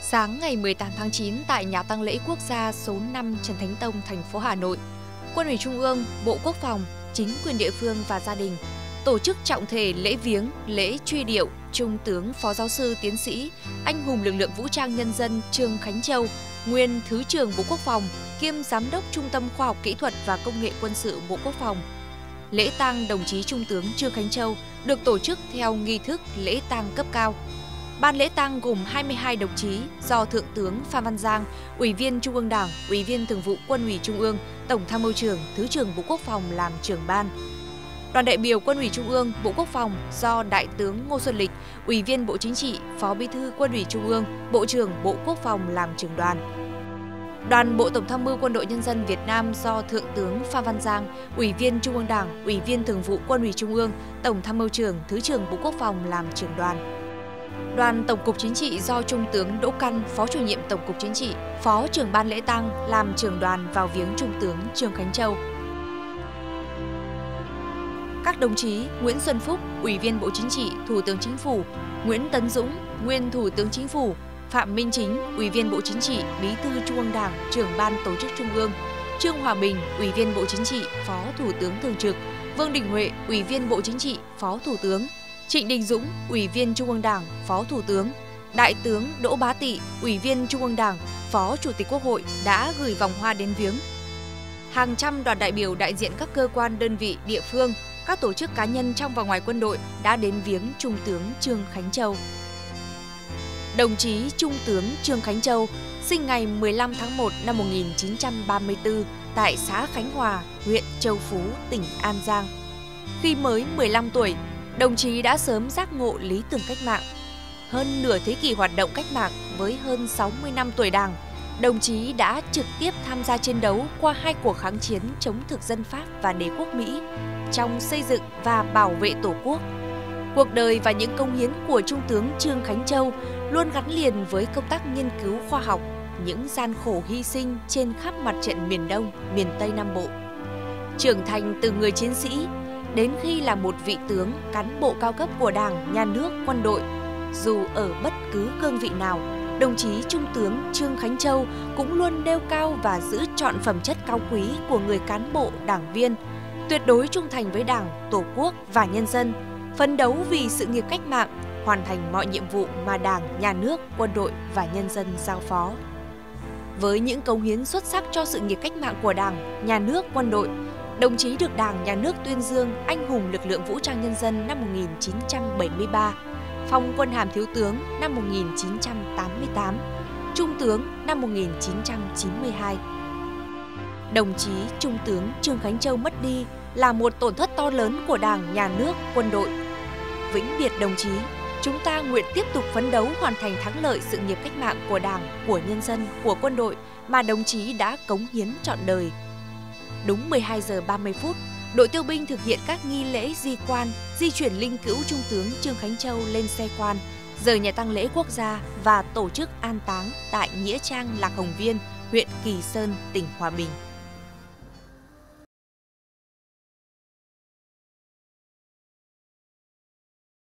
Sáng ngày 18 tháng 9 tại nhà tang lễ quốc gia số 5 Trần Thánh Tông, thành phố Hà Nội, Quân ủy Trung ương, Bộ Quốc phòng, chính quyền địa phương và gia đình tổ chức trọng thể lễ viếng, lễ truy điệu Trung tướng Phó Giáo sư Tiến sĩ, anh hùng lực lượng vũ trang nhân dân Trương Khánh Châu, nguyên Thứ trưởng Bộ Quốc phòng, kiêm Giám đốc Trung tâm Khoa học Kỹ thuật và Công nghệ Quân sự Bộ Quốc phòng. Lễ tang đồng chí Trung tướng Trương Khánh Châu được tổ chức theo nghi thức lễ tang cấp cao. Ban lễ tang gồm 22 đồng chí do Thượng tướng Phan Văn Giang, Ủy viên Trung ương Đảng, Ủy viên Thường vụ Quân ủy Trung ương, Tổng tham mưu trưởng, Thứ trưởng Bộ Quốc phòng làm trưởng ban. Đoàn đại biểu Quân ủy Trung ương, Bộ Quốc phòng do Đại tướng Ngô Xuân Lịch, Ủy viên Bộ Chính trị, Phó Bí thư Quân ủy Trung ương, Bộ trưởng Bộ Quốc phòng làm trưởng đoàn. Đoàn Bộ Tổng tham mưu Quân đội Nhân dân Việt Nam do Thượng tướng Phan Văn Giang, Ủy viên Trung ương Đảng, Ủy viên Thường vụ Quân ủy Trung ương, Tổng tham mưu trưởng, Thứ trưởng Bộ Quốc phòng làm trưởng đoàn. Đoàn Tổng cục Chính trị do Trung tướng Đỗ Căn, Phó chủ nhiệm Tổng cục Chính trị, Phó trưởng ban lễ tang làm trưởng đoàn vào viếng Trung tướng Trương Khánh Châu. Các đồng chí Nguyễn Xuân Phúc, Ủy viên Bộ Chính trị, Thủ tướng Chính phủ, Nguyễn Tấn Dũng, nguyên Thủ tướng Chính phủ, Phạm Minh Chính, Ủy viên Bộ Chính trị, Bí thư Trung ương Đảng, trưởng ban tổ chức Trung ương, Trương Hòa Bình, Ủy viên Bộ Chính trị, Phó Thủ tướng Thường trực, Vương Đình Huệ, Ủy viên Bộ Chính trị, Phó Thủ tướng, Trịnh Đình Dũng, Ủy viên Trung ương Đảng, Phó Thủ tướng, Đại tướng Đỗ Bá Tị, Ủy viên Trung ương Đảng, Phó Chủ tịch Quốc hội đã gửi vòng hoa đến viếng. Hàng trăm đoàn đại biểu đại diện các cơ quan đơn vị địa phương, các tổ chức cá nhân trong và ngoài quân đội đã đến viếng Trung tướng Trương Khánh Châu. Đồng chí Trung tướng Trương Khánh Châu sinh ngày 15 tháng 1 năm 1934 tại xã Khánh Hòa, huyện Châu Phú, tỉnh An Giang. Khi mới 15 tuổi, đồng chí đã sớm giác ngộ lý tưởng cách mạng. Hơn nửa thế kỷ hoạt động cách mạng với hơn 60 năm tuổi Đảng, đồng chí đã trực tiếp tham gia chiến đấu qua 2 cuộc kháng chiến chống thực dân Pháp và đế quốc Mỹ trong xây dựng và bảo vệ Tổ quốc. Cuộc đời và những công hiến của Trung tướng Trương Khánh Châu luôn gắn liền với công tác nghiên cứu khoa học, những gian khổ hy sinh trên khắp mặt trận miền Đông, miền Tây Nam Bộ. Trưởng thành từ người chiến sĩ, đến khi là một vị tướng, cán bộ cao cấp của Đảng, Nhà nước, quân đội, dù ở bất cứ cương vị nào, đồng chí Trung tướng Trương Khánh Châu cũng luôn nêu cao và giữ trọn phẩm chất cao quý của người cán bộ, đảng viên, tuyệt đối trung thành với Đảng, Tổ quốc và nhân dân, phấn đấu vì sự nghiệp cách mạng, hoàn thành mọi nhiệm vụ mà Đảng, Nhà nước, quân đội và nhân dân giao phó. Với những cống hiến xuất sắc cho sự nghiệp cách mạng của Đảng, Nhà nước, quân đội, đồng chí được Đảng, Nhà nước tuyên dương anh hùng lực lượng vũ trang nhân dân năm 1973, phong quân hàm thiếu tướng năm 1988, trung tướng năm 1992. Đồng chí Trung tướng Trương Khánh Châu mất đi là một tổn thất to lớn của Đảng, Nhà nước, quân đội. Vĩnh biệt đồng chí, chúng ta nguyện tiếp tục phấn đấu hoàn thành thắng lợi sự nghiệp cách mạng của Đảng, của nhân dân, của quân đội mà đồng chí đã cống hiến trọn đời. Đúng 12 giờ 30 phút, đội tiêu binh thực hiện các nghi lễ di quan, di chuyển linh cữu Trung tướng Trương Khánh Châu lên xe quan, rời nhà tang lễ quốc gia và tổ chức an táng tại Nghĩa trang Lạc Hồng Viên, huyện Kỳ Sơn, tỉnh Hòa Bình.